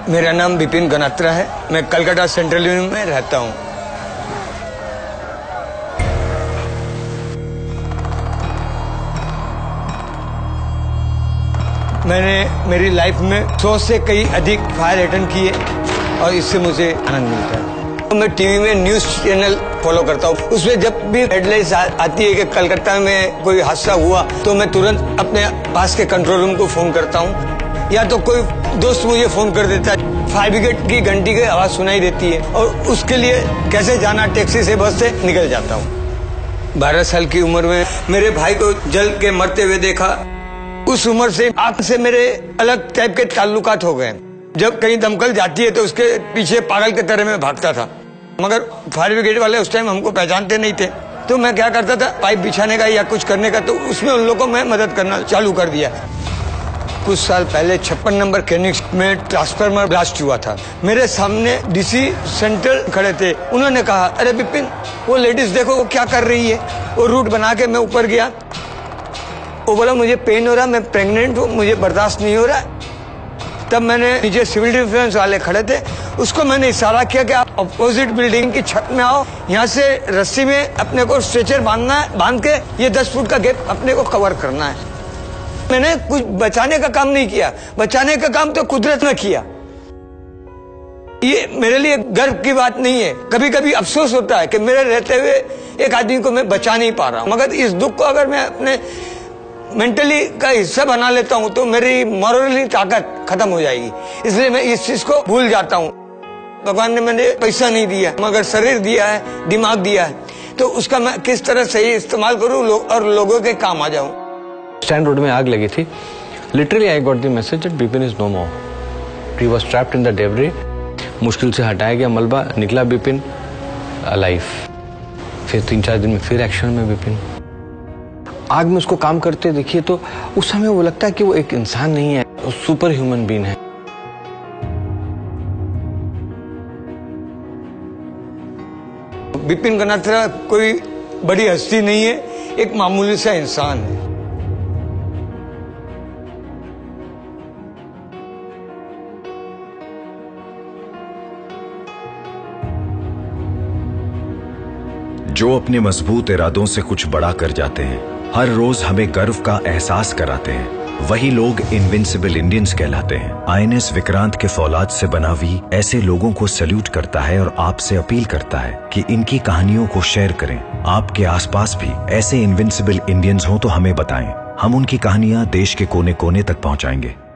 मेरा नाम विपिन गनात्रा है। मैं कलकत्ता सेंट्रल यूनिवर्सिटी में रहता हूँ। मैंने मेरी लाइफ में 100 से कई अधिक फायर अटेंड किए और इससे मुझे आनंद मिलता है। तो मैं टीवी में न्यूज चैनल फॉलो करता हूँ। उसमें जब भी हेडलाइंस आती है कि कलकत्ता में कोई हादसा हुआ तो मैं तुरंत अपने पास के कंट्रोल रूम को फोन करता हूँ, या तो कोई दोस्त मुझे फोन कर देता है। फायर ब्रिगेड की घंटी की आवाज सुनाई देती है और उसके लिए कैसे जाना, टैक्सी से बस से निकल जाता हूँ। 12 साल की उम्र में मेरे भाई को जल के मरते हुए देखा। उस उम्र से आग से मेरे अलग टाइप के ताल्लुकात हो गए। जब कहीं दमकल जाती है तो उसके पीछे पागल के तरह में भागता था, मगर फायर ब्रिगेड वाले उस टाइम हमको पहचानते नहीं थे। तो मैं क्या करता था, पाइप बिछाने का या कुछ करने का, तो उसमें उन लोगों को मैं मदद करना चालू कर दिया। कुछ साल पहले 56 नंबर कैनिक्स में ट्रांसफार्मर ब्लास्ट हुआ था। मेरे सामने डीसी सेंट्रल खड़े थे। उन्होंने कहा, अरे विपिन, वो लेडीज देखो वो क्या कर रही है। वो रूट बना के मैं ऊपर गया। वो बोला मुझे पेन हो रहा, मैं प्रेग्नेंट हूँ, मुझे बर्दाश्त नहीं हो रहा। तब मैंने नीचे सिविल डिफेंस वाले खड़े थे, उसको मैंने इशारा किया कि आप अपोजिट बिल्डिंग की छत में आओ। यहाँ से रस्सी में अपने को स्ट्रेचर बांधना है, बांध के ये 10 फुट का गैप अपने को कवर करना है। मैंने कुछ बचाने का काम नहीं किया, बचाने का काम तो कुदरत ने किया। ये मेरे लिए गर्व की बात नहीं है। कभी कभी अफसोस होता है कि मेरे रहते हुए एक आदमी को मैं बचा नहीं पा रहा हूँ, मगर इस दुख को अगर मैं अपने मेंटली का हिस्सा बना लेता हूँ तो मेरी मॉरली ताकत खत्म हो जाएगी। इसलिए मैं इस चीज को भूल जाता हूँ। भगवान ने मैंने पैसा नहीं दिया, मगर शरीर दिया है, दिमाग दिया है, तो उसका मैं किस तरह सही इस्तेमाल करूँ और लोगों के काम आ जाऊँ। स्टैंड रोड में आग लगी थी। Literally I got the message that Vipin is no more. He was trapped in the debris. मुश्किल से हटाया गया मलबा, निकला विपिन अलाइव। फिर 3-4 दिन में फिर एक्शन में विपिन। आग में उसको काम करते देखिए तो उस समय वो लगता है कि वो एक इंसान नहीं है, वो सुपर ह्यूमन बीइंग है। विपिन गनात्रा कोई बड़ी हस्ती नहीं है, एक मामूली सा इंसान है। जो अपने मजबूत इरादों से कुछ बड़ा कर जाते हैं, हर रोज हमें गर्व का एहसास कराते हैं, वही लोग इनविंसिबल इंडियंस कहलाते हैं। आईएनएस विक्रांत के फौलाद से बना वी ऐसे लोगों को सैल्यूट करता है और आपसे अपील करता है कि इनकी कहानियों को शेयर करें। आपके आसपास भी ऐसे इनविंसिबल इंडियंस हो तो हमें बताएं, हम उनकी कहानियां देश के कोने कोने तक पहुंचाएंगे।